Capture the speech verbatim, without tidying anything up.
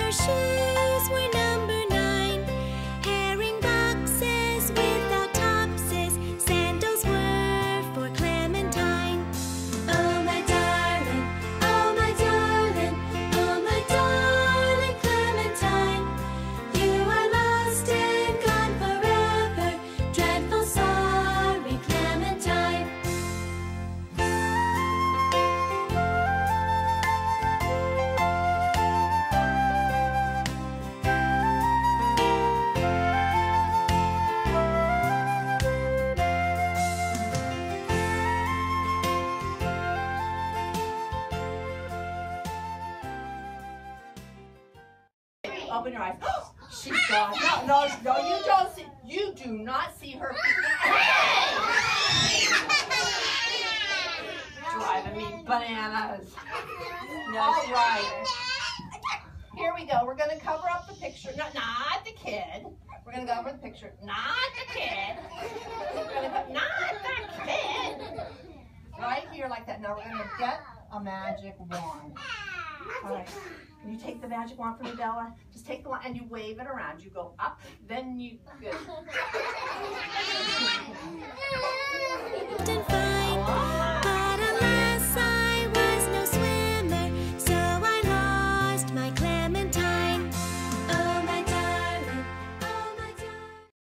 Our shoes were number nine. Herring boxes without topses. Sandals were for Clementine. Oh my darling, oh my darling, oh my darling Clementine. You are lost and gone forever. Dreadful sorry Clementine. Open your eyes. She's gone. No, no, no, you don't see. You do not see her. Driving me bananas. All right. Here we go. We're going to cover up the picture. No, not the kid. We're going to go over the picture. Not the kid. We're going to not the kid. Right here like that. Now we're going to get a magic wand. All right. Can you take the magic wand from me, Bella? Just take the wand and you wave it around. You go up, then you... Good.